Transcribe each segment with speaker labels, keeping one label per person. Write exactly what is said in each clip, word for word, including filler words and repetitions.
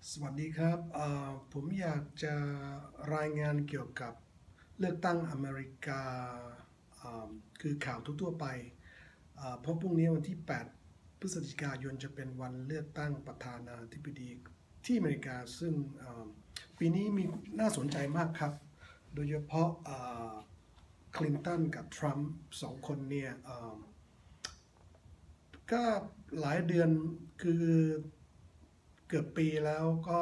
Speaker 1: สวัสดีครับผมอยากจะรายงานเกี่ยวกับเลือกตั้งอเมริกาคือข่าวทั่วๆไปเพราะพรุ่งนี้วันที่แปดพฤศจิกายนจะเป็นวันเลือกตั้งประธานาธิบดีที่อเมริกาซึ่งปีนี้มีน่าสนใจมากครับโดยเฉพาะคลินตันกับทรัมป์สองคนเนี่ยก็หลายเดือนคือเกือบปีแล้วก็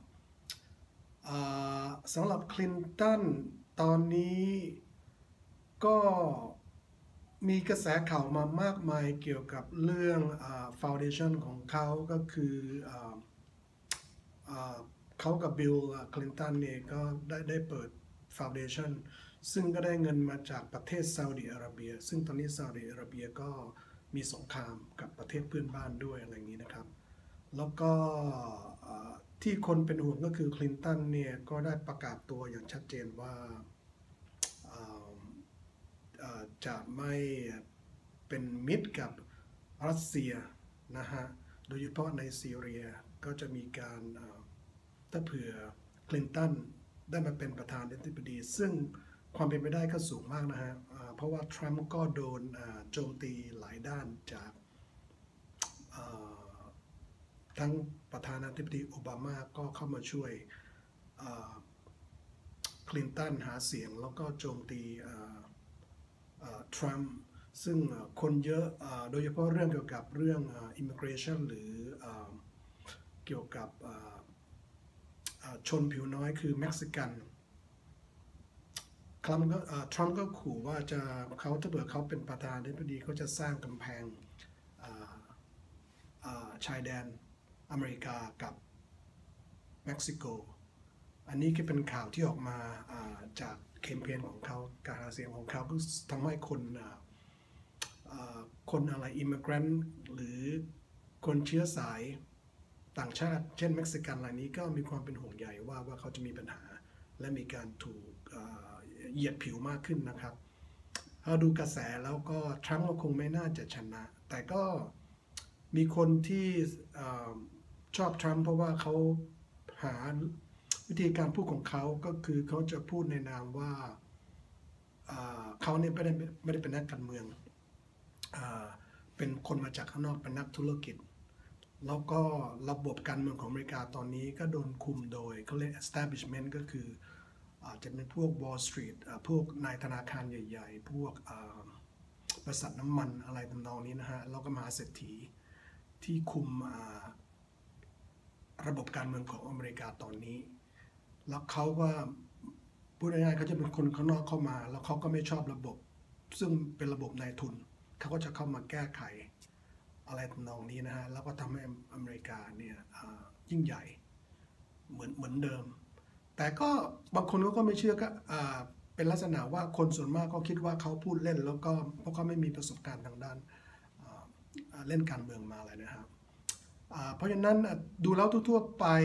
Speaker 1: สำหรับคลินตันตอนนี้ก็มีกระแสข่าวมามากมายเกี่ยวกับเรื่องฟาวเดชันของเขาก็คือเขากับบิลคลินตันเนี่ยก็ได้ได้เปิดฟาวเดชันซึ่งก็ได้เงินมาจากประเทศซาอุดิอาระเบียซึ่งตอนนี้ซาอุดิอาระเบียก็มีสงครามกับประเทศเพื่อนบ้านด้วยอะไรอย่างนี้นะครับแล้วก็ที่คนเป็นห่วงก็คือคลินตันเนี่ยก็ได้ประกาศตัวอย่างชัดเจนว่าจะไม่เป็นมิตรกับรัสเซียนะฮะโดยเฉพาะในซีเรียก็จะมีการถ้าเผื่อคลินตันได้มาเป็นประธานาธิบดีซึ่งความเป็นไปได้ก็สูงมากนะฮะเพราะว่าทรัมป์ก็โดนโจมตีหลายด้านจากทั้งประธานาธิบดีโอบามาก็เข้ามาช่วยคลินตันหาเสียงแล้วก็โจมตีทรัมป์ซึ่งคนเยอะโดยเฉพาะเรื่องเกี่ยวกับเรื่อง immigration หรือเกี่ยวกับชนผิวน้อยคือเม็กซิกันทรัมป์ก็ทรัมป์ก็ขู่ว่าจะเขาถ้าเกิดเขาเป็นประธานาธิบดีเขาจะสร้างกำแพงชายแดนอเมริกากับเม็กซิโกอันนี้ก็เป็นข่าวที่ออกมาจากแคมเปญของเขาการหาเสียงของเขาก็ทำให้คนคนอะไรอิมมิเกรนต์หรือคนเชื้อสายต่างชาติเช่นเม็กซิกันรายนี้ก็มีความเป็นห่วงใยว่าว่าเขาจะมีปัญหาและมีการถูกเหยียดผิวมากขึ้นนะครับถ้าดูกระแสแล้วก็ทรัมป์ก็คงไม่น่าจะชนะแต่ก็มีคนที่ชอบทรัมป์เพราะว่าเขาหาวิธีการพูดของเขาก็คือเขาจะพูดในนามว่าเขาเนี่ยไม่ได้ไม่ได้เป็นนักการเมืองเป็นคนมาจากข้างนอกเป็นนักธุรกิจแล้วก็ระบบการเมืองของอเมริกาตอนนี้ก็โดนคุมโดยเขาเรียก establishment ก็คืออาจจะเป็นพวก Wall Street พวกนายธนาคารใหญ่ๆพวกบริษัทน้ำมันอะไรทำนองนี้นะฮะแล้วก็มหาเศรษฐีที่คุมระบบการเมืองของอเมริกาตอนนี้แล้วเขาก็พูดง่ายๆเขาจะเป็นคนข้างนอกเข้ามาแล้วเขาก็ไม่ชอบระบบซึ่งเป็นระบบนายทุนเขาก็จะเข้ามาแก้ไขอะไรทำนองนี้นะฮะแล้วก็ทำให้อเมริกาเนี่ยยิ่งใหญ่เหมือนเหมือนเดิมแต่ก็บางคนก็ไม่เชื่อก็เป็นลักษณะว่าคนส่วนมากก็คิดว่าเขาพูดเล่นแล้วก็เพราะเขาไม่มีประสบการณ์ทางด้านเล่นการเมืองมาเลยนะครับเพราะฉะนั้นดูแล้วทั่วๆไป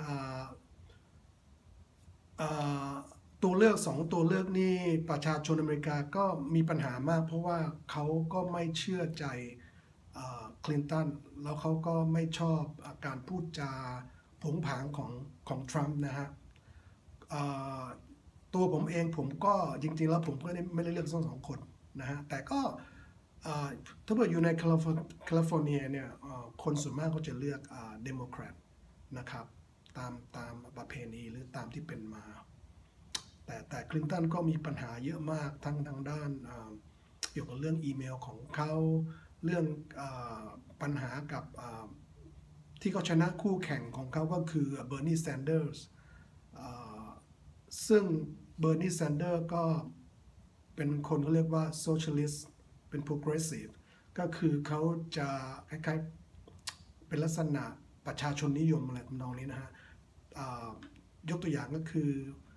Speaker 1: ตัวเลือกสองตัวเลือกนี่ประชาชนอเมริกาก็มีปัญหามากเพราะว่าเขาก็ไม่เชื่อใจคลินตันแล้วเขาก็ไม่ชอบการพูดจาผงผางของของทรัมป์นะฮะตัวผมเองผมก็จริงๆแล้วผมก็ไม่ได้เลือกทั้งสองคนนะฮะแต่ก็ถ้าเกิดอยู่ในแคลิฟอร์เนียเนี่ยคนส่วนมากก็จะเลือกเดโมแครตนะครับตามตามประเพณีหรือตามที่เป็นมาแต่แต่คลินตันก็มีปัญหาเยอะมากทั้งทางด้านเกี่ยวกับเรื่องอีเมลของเขาเรื่องปัญหากับที่เขาชนะคู่แข่งของเขาก็คือเบอร์นีแซนเดอร์สซึ่งเบอร์นีแซนเดอร์ก็เป็นคนเขาเรียกว่าโซเชียลิสต์เป็นโปรเกรสซีฟก็คือเขาจะคล้ายๆเป็นลักษณะประชาชนนิยมอะไรทำนองนี้นะฮะยกตัวอย่างก็คือ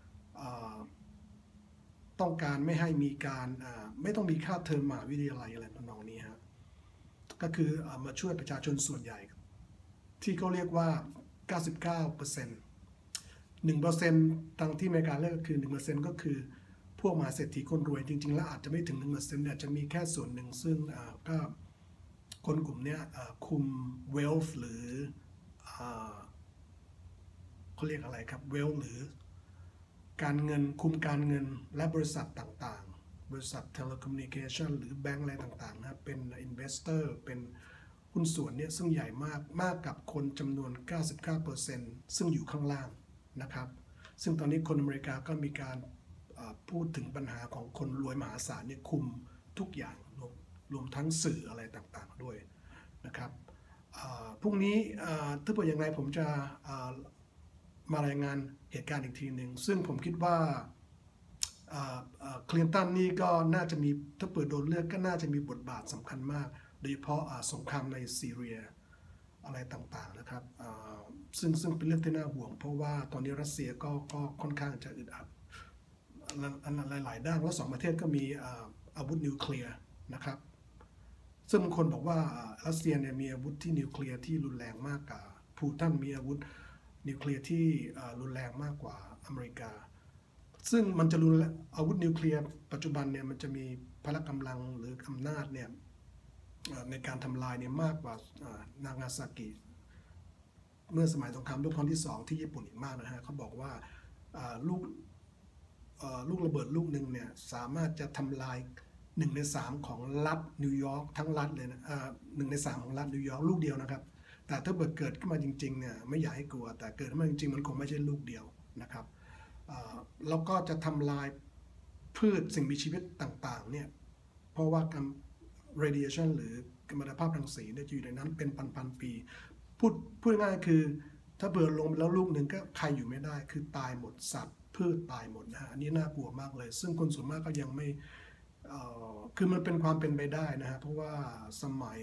Speaker 1: ต้องการไม่ให้มีการไม่ต้องมีค่าเทอมมหาวิทยาลัยอะไรทำนองนี้ฮะก็คือมาช่วยประชาชนส่วนใหญ่ที่เขาเรียกว่า เก้าสิบเก้าเปอร์เซ็นต์ หนึ่งเปอร์เซ็นต์ ทางที่อเมริกาเรียกก็คือ หนึ่งเปอร์เซ็นต์ ก็คือพวกมหาเศรษฐีคนรวยจริงๆแล้วอาจจะไม่ถึง หนึ่งเปอร์เซ็นต์ เนี่ยจะมีแค่ส่วนหนึ่งซึ่งก็คนกลุ่มนี้คุม wealth หรือเขาเรียกอะไรครับเวลหรือการเงินคุมการเงินและบริษัทต่างๆบริษัทเทเลคอมมิวนิเคชันหรือแบงก์อะไรต่างๆนะเป็นอินเวสเตอร์เป็นหุ้นส่วนเนี่ยซึ่งใหญ่มากมากกับคนจำนวน เก้าสิบเก้าเปอร์เซ็นต์ ซึ่งอยู่ข้างล่างนะครับซึ่งตอนนี้คนอเมริกาก็มีการพูดถึงปัญหาของคนรวยมหาศาลเนี่ยคุมทุกอย่างรวมรวมทั้งสื่ออะไรต่างๆด้วยนะครับพรุ่งนี้ถ้าเกิดอย่างไรผมจะมารายงานเหตุการณ์อีกทีหนึ่งซึ่งผมคิดว่าคลินตันนี่ก็น่าจะมีถ้าเปิดโดนเลือกก็น่าจะมีบทบาทสำคัญมากโดยเฉพาะสงครามในซีเรียอะไรต่างๆนะครับซึ่งซึ่งเป็นเรื่องที่น่าห่วงเพราะว่าตอนนี้รัสเซียก็ก็ค่อนข้างจะอึดอัดหลายๆด้านแล้วสองประเทศก็มีอาวุธนิวเคลียร์นะครับซึ่งบางคนบอกว่ารัสเซียเนี่ยมีอาวุธที่นิวเคลียร์ที่รุนแรงมากกว่าปูตินมีอาวุธนิวเคลียร์ที่รุนแรงมากกว่าอเมริกาซึ่งมันจะรุนอาวุธนิวเคลียร์ปัจจุบันเนี่ยมันจะมีพละกำลังหรืออำนาจเนี่ยในการทำลายเนี่ยมากกว่านางาซากิเมื่อสมัยสงครามโลกครั้งที่สองที่ญี่ปุ่นอีกมากนะฮะเขาบอกว่าลูกลูกระเบิดลูกหนึ่งเนี่ยสามารถจะทำลายหนึ่งในสามของรัฐนิวยอร์กทั้งรัฐเลยนะหนึ่งในสามของรัฐนิวยอร์กลูกเดียวนะครับแต่ถ้าเกิดเกิดขึ้นมาจริงๆเนี่ยไม่อยากให้กลัวแต่เกิดขึ้นมาจริงๆมันคงไม่ใช่ลูกเดียวนะครับแล้วก็จะทำลายพืชสิ่งมีชีวิตต่างๆเนี่ยเพราะว่าการ radiation หรือกัมมันตภาพรังสีเนี่ยจะอยู่ในนั้นเป็นพันๆปีพูดพูดง่ายคือถ้าเบิดลงแล้วลูกหนึ่งก็ใครอยู่ไม่ได้คือตายหมดสัตว์พืชตายหมดนะฮะอันนี้น่ากลัวมากเลยซึ่งคนส่วนมากก็ยังไม่คือมันเป็นความเป็นไปได้นะฮะเพราะว่าสมัย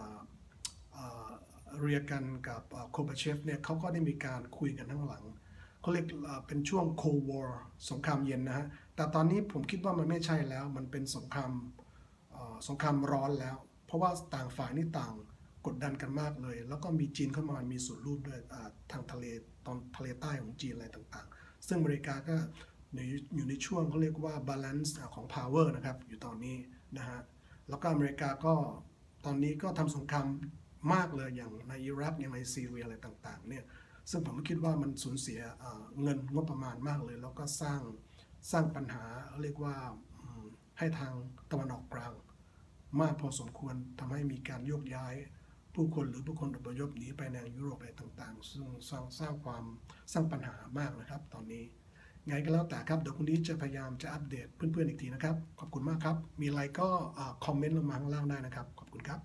Speaker 1: เรียกันกับโคบาเชฟเนี่ยเขาก็ได้มีการคุยกันข้างหลังเขาเรียกเป็นช่วง Cold War สงครามเย็นนะฮะแต่ตอนนี้ผมคิดว่ามันไม่ใช่แล้วมันเป็นสงครามสงครามร้อนแล้วเพราะว่าต่างฝ่ายนี่ต่างกดดันกันมากเลยแล้วก็มีจีนเข้ามามีส่วนร่วมด้วยทางทะเลตอนทะเลใต้ของจีนอะไรต่างๆซึ่งอเมริกาก็อยู่ในช่วงเขาเรียกว่า balance ของ power นะครับอยู่ตอนนี้นะฮะแล้วก็อเมริกาก็ตอนนี้ก็ทำสงครามมากเลยอย่างในอิรักอย่างในซีเรียอะไรต่างๆเนี่ยซึ่งผมคิดว่ามันสูญเสียเงินงบประมาณมากเลยแล้วก็สร้างสร้างปัญหาเรียกว่าให้ทางตะวันออกกลางมากพอสมควรทำให้มีการโยกย้ายผู้คนหรือผู้คนอพยพหนีไปในยุโรปอะไรต่างๆซึ่งสร้างสร้างความสร้างปัญหามากนะครับตอนนี้ไงก็แล้วแต่ครับเดี๋ยวคุณนี้จะพยายามจะอัปเดตเพื่อนๆอีกทีนะครับขอบคุณมากครับมีอะไรก็คอมเมนต์ลงมาข้างล่างได้นะครับขอบคุณครับ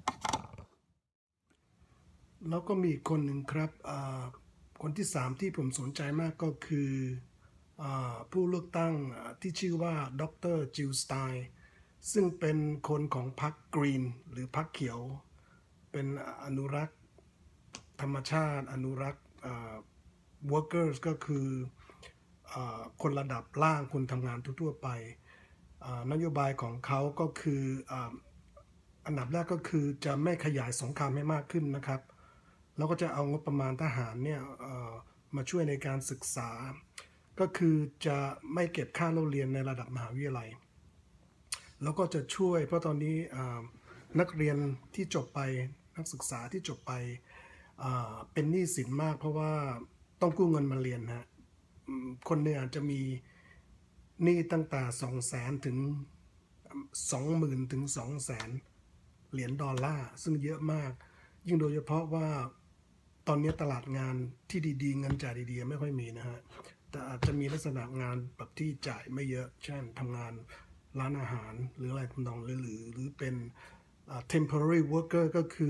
Speaker 1: แล้วก็มีอีกคนหนึ่งครับคนที่สามที่ผมสนใจมากก็คือผู้เลือกตั้งที่ชื่อว่าดร.จิลสไตน์ซึ่งเป็นคนของพรรคกรีนหรือพรรคเขียวเป็นอนุรักษ์ธรรมชาติอนุรักษ์ workers ก็คือคนระดับล่างคนทำงานทั่วๆไปนโยบายของเขาก็คืออันดับแรกก็คือจะไม่ขยายสงครามให้มากขึ้นนะครับแล้วก็จะเอางบประมาณทหารเนี่ยมาช่วยในการศึกษาก็คือจะไม่เก็บค่าเล่าเรียนในระดับมหาวิทยาลัยแล้วก็จะช่วยเพราะตอนนี้นักเรียนที่จบไปนักศึกษาที่จบไปเป็นหนี้สินมากเพราะว่าต้องกู้เงินมาเรียนนะคนหนึ่งอาจจะมีหนี้ตั้งแต่สองแสนถึงสองหมื่นถึงสองแสนเหรียญดอลลาร์ซึ่งเยอะมากยิ่งโดยเฉพาะว่าตอนนี้ตลาดงานที่ดีๆเงินจ่ายดีๆไม่ค่อยมีนะฮะแต่อาจจะมีลักษณะงานแบบที่จ่ายไม่เยอะเช่นทำงานร้านอาหารหรืออะไรทำนองหรือหรือหรือเป็น temporary worker ก็คื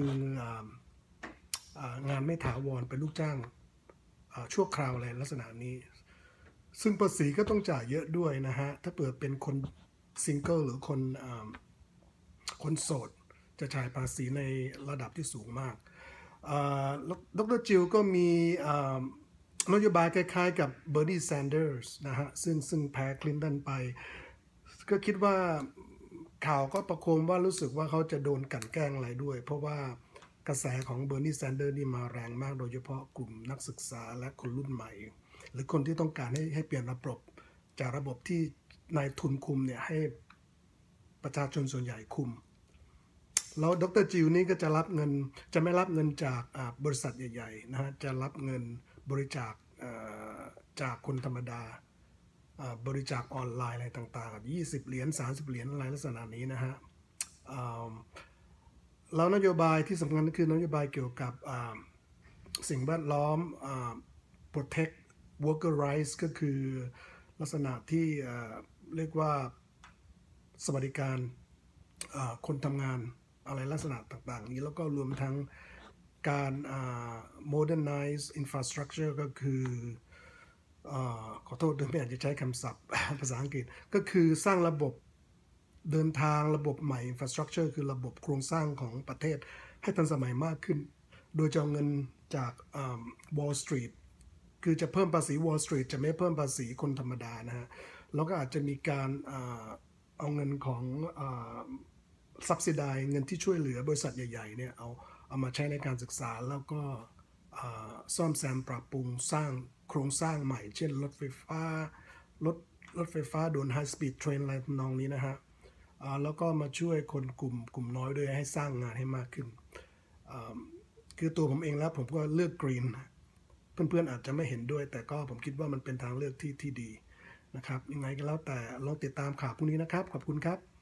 Speaker 1: องานไม่ถาวรเป็นลูกจ้างชั่วคราวอะไรลักษณะนี้ซึ่งภาษีก็ต้องจ่ายเยอะด้วยนะฮะถ้าเปิดเป็นคนซิงเกิลหรือคนคนโสดจะจ่ายภาษีในระดับที่สูงมากดร.จิลก็มีนโยบายคล้ายๆกับเบอร์นีแซนเดอร์สนะฮะซึ่งซึ่งแพ้คลินตันไปก็คิดว่าข่าวก็ประโคมว่ารู้สึกว่าเขาจะโดนกลั่นแกล้งอะไรด้วยเพราะว่ากระแสของเบอร์นีแซนเดอร์นี่มาแรงมากโดยเฉพาะกลุ่มนักศึกษาและคนรุ่นใหม่หรือคนที่ต้องการให้ให้เปลี่ยนระบบจากระบบที่นายทุนคุมเนี่ยให้ประชาชนส่วนใหญ่คุมแล้วดร.จิลนี่ก็จะรับเงินจะไม่รับเงินจากบริษัทใหญ่ๆนะฮะจะรับเงินบริจาคจากคนธรรมดาบริจาคออนไลน์อะไรต่างๆยี่สิบเหรียญสามสิบเหรียญอะไรลักษณะนี้นะฮะแล้วนโยบายที่สำคัญก็คือนโยบายเกี่ยวกับสิ่งแวดล้อม protect worker rights ก็คือลักษณะที่เรียกว่าสวัสดิการคนทำงานอะไรลักษณะต่างๆนี้แล้วก็รวมทั้งการ modernize infrastructure ก็คือขอโทษด้วยไม่อาจจะใช้คำศัพท์ภาษาอังกฤษก็คือสร้างระบบเดินทางระบบใหม่ infrastructure คือระบบโครงสร้างของประเทศให้ทันสมัยมากขึ้นโดยจะเอาเงินจาก Wall Street คือจะเพิ่มภาษี Wall Street จะไม่เพิ่มภาษีคนธรรมดานะฮะแล้วก็อาจจะมีการเอาเงินของ subsidize เงินที่ช่วยเหลือบริษัทใหญ่ๆเนี่ยเอาเอามาใช้ในการศึกษาแล้วก็ซ่อมแซมปรับปรุงสร้างโครงสร้างใหม่เช่นรถไฟฟ้ารถรถไฟฟ้าด่วน High Speed Train อะไรทำนองนี้นะฮะแล้วก็มาช่วยคนกลุ่มกลุ่มน้อยด้วยให้สร้างงานให้มากขึ้นคือตัวผมเองแล้วผมก็เลือกกรีนเพื่อนๆอาจจะไม่เห็นด้วยแต่ก็ผมคิดว่ามันเป็นทางเลือกที่ที่ดีนะครับยังไงก็แล้วแต่ลองติดตามข่าวพวกนี้นะครับขอบคุณครับ